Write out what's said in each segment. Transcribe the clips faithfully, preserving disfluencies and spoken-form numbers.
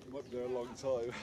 Might be there a long time.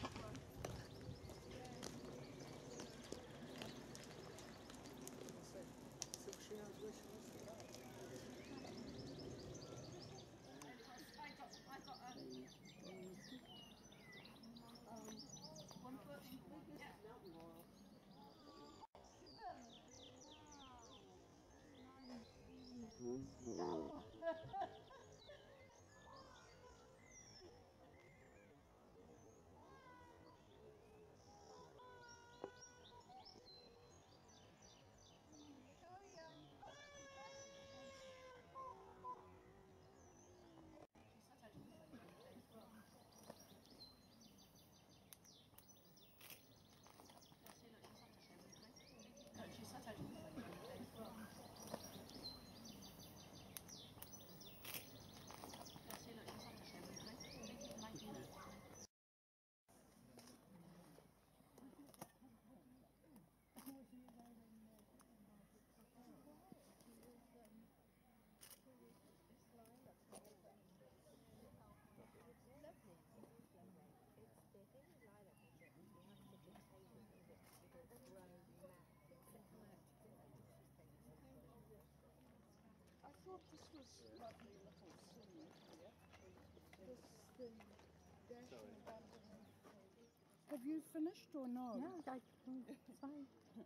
I thought this was lovely little scene here. This the National Abandoned. Have you finished or no? No, I, it's fine.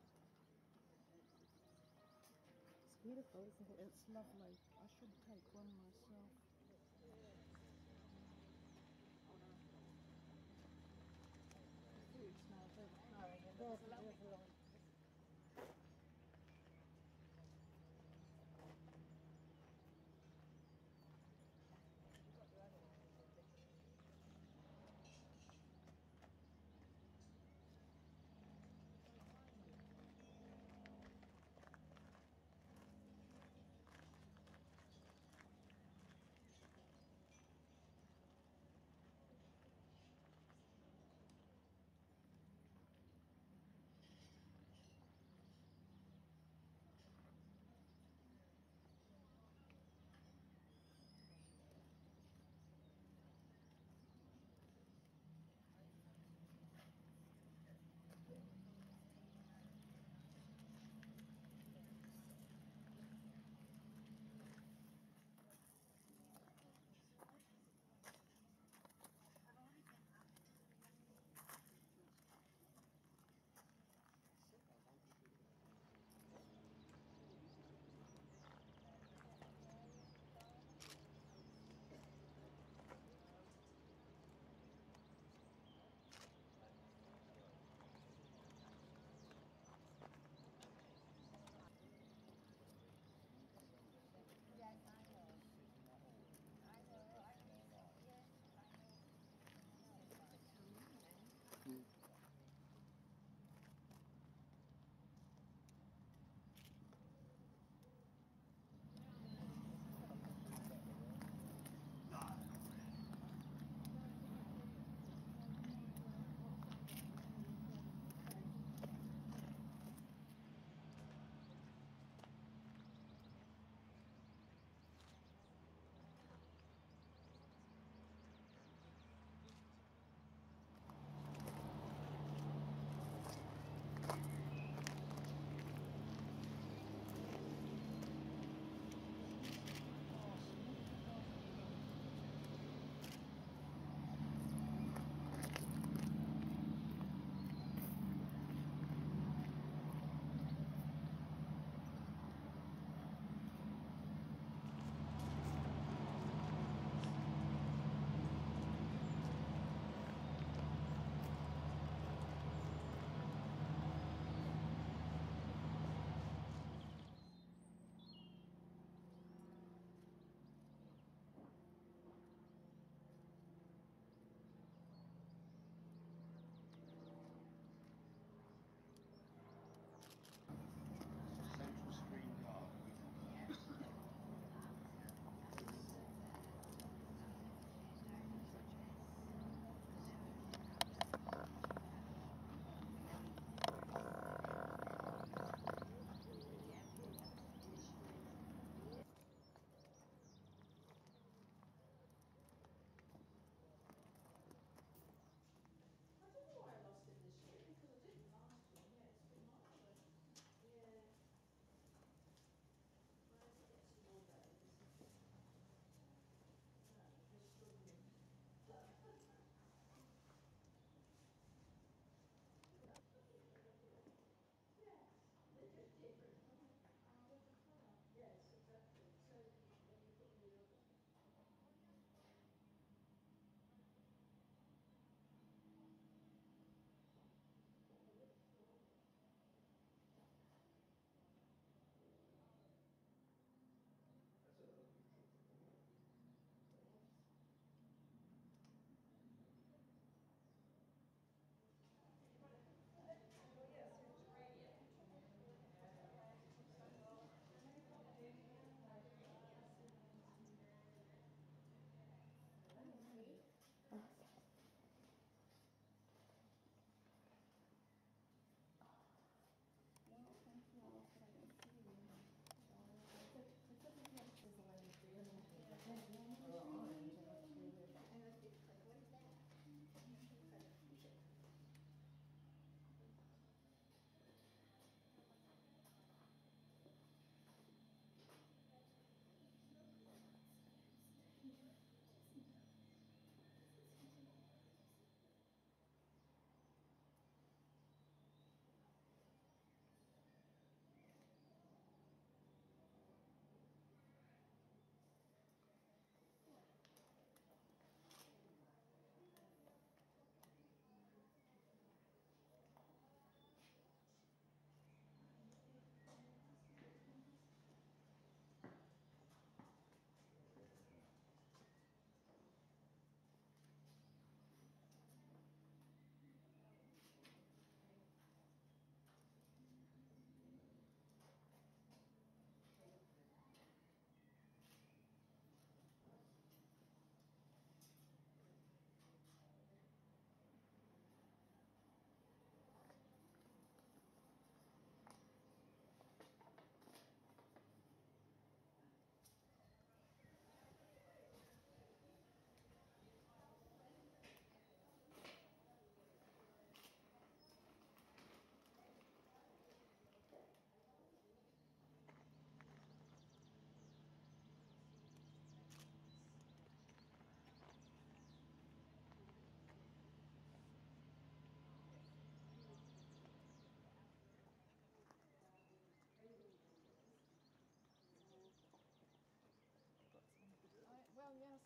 It's beautiful, isn't it? It's lovely. I should take one myself. The food smells overpowering and there's a lovely.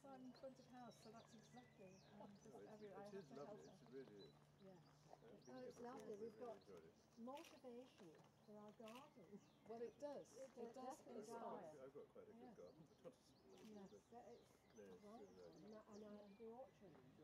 I'm in front of house, so that's exactly. Um, just No, it's, every, I it have is to lovely. help It's her. really. Yeah. Uh, Oh, it's lovely. We've We've really got enjoyed it. motivation for our garden. Well, it does. It It, de- does definitely I've got, inspire. quite, I've got quite a good Yes. garden, but not as Yes, but that it's no, it's well, still, um, and, I- and I, the orchard